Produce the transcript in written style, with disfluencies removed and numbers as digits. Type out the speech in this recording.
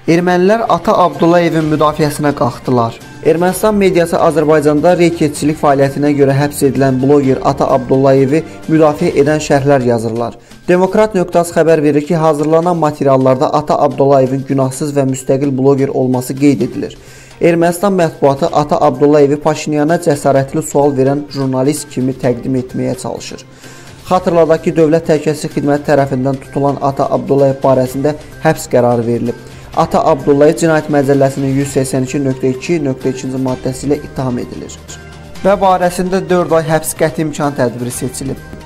Ermənilər Ata Abdullayevin müdafiəsinə qalxdılar. Ermənistan mediası Azərbaycanda reyketçilik fəaliyyətinə görə həbs edilən bloger Ata Abdullayevi müdafiə edən şərhlər yazırlar. Demokrat.az xəbər verir ki, hazırlanan materiallarda Ata Abdullayevin günahsız və müstəqil bloger olması qeyd edilir. Ermənistan mətbuatı Ata Abdullayevi Paşinyana cəsarətli sual verən jurnalist kimi təqdim etməyə çalışır. Xatırladaq ki, Dövlət Təhlükəsizlik Xidməti tərəfindən tutulan Ata Abdullayev barəsində həbs qərarı verilib. Ata Abdullayev Cinayət Məcəlləsinin 182.2.2-ci maddəsi ilə ittiham edilir və barəsində 4 ay həbs qəti imkan tədbiri seçilib.